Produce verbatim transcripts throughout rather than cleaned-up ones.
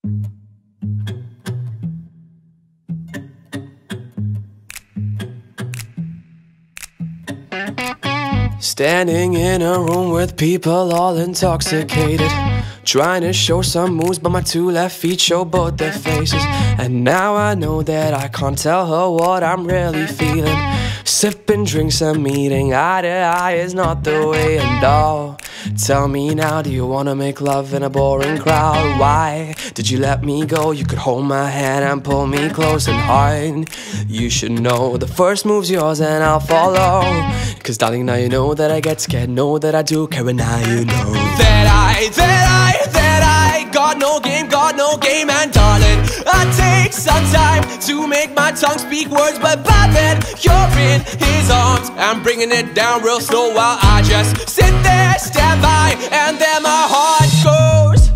Standing in a room with people all intoxicated, trying to show some moves, but my two left feet show both their faces. And now I know that I can't tell her what I'm really feeling. Sipping drinks and meeting eye to eye is not the way. And oh, tell me now, do you wanna make love in a boring crowd? Why did you let me go? You could hold my hand and pull me close and hard. You should know the first move's yours and I'll follow. Cause darling, now you know that I get scared, know that I do care, and now you know That I, that I, that I got no game, got no game. And darling, I take some time to make my tongue speak words, but by then you're in his arms. I'm bringing it down real slow while I just sit there, stand by, and then my heart goes.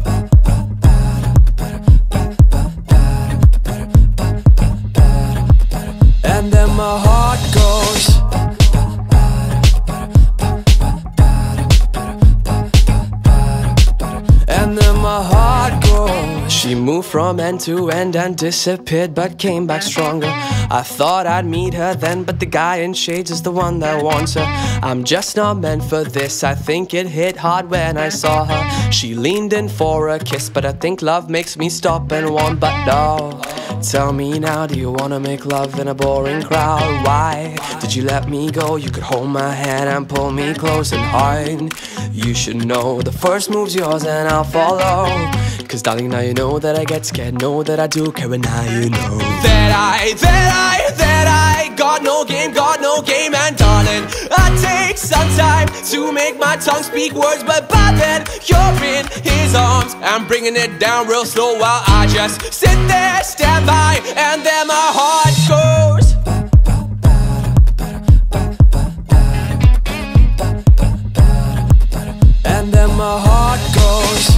And then my heart goes. And then my heart goes. She moved from end to end and disappeared, but came back stronger. I thought I'd meet her then, but the guy in shades is the one that wants her. I'm just not meant for this. I think it hit hard when I saw her. She leaned in for a kiss, but I think love makes me stop and want. But no, tell me now, do you wanna make love in a boring crowd? Why did you let me go? You could hold my hand and pull me close and hard. You should know the first move's yours and I'll follow. Cause darling, now you know that I get scared, know that I do care, and now you know That I, that I, that I got no game, got no game. And darling, I take some time to make my tongue speak words, but by then you're in his arms. I'm bringing it down real slow while I just sit there, stand by, and then my heart goes. And then my heart goes.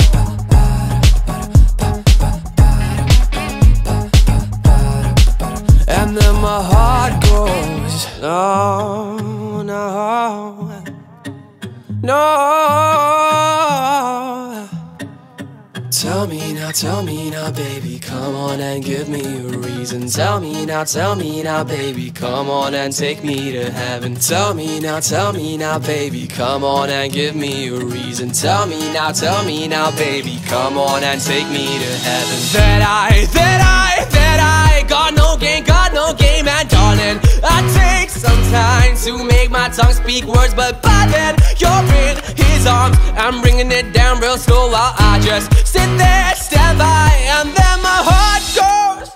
And then my heart goes. No, no, no. Tell me now, tell me now, baby, come on and give me a reason. Tell me now, tell me now, baby, come on and take me to heaven. Tell me now, tell me now, baby, come on and give me a reason. Tell me now, tell me now, baby, come on and take me to heaven. That I, that I, that I got no game, got no game. And darling, I take some time to make my tongue speak words, but by then you're in his arms. I'm bringing it down real slow while I just sit there, stand by, and then my heart goes.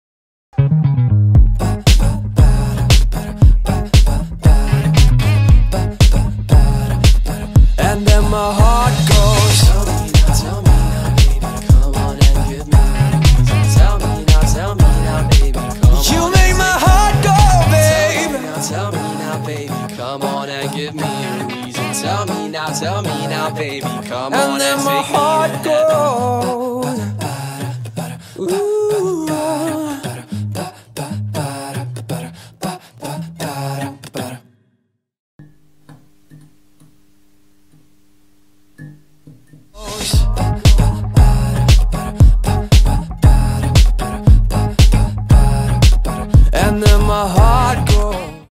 And then my heart goes. Tell me now, tell me now, baby, come on and give me a reason. Tell me now, tell me now, baby, come on. You make my heart go, babe. Tell me now, baby, come on and give me a reason. Tell me now, tell me now, baby, come on and take me to heaven. And then my heart goes. Ooh.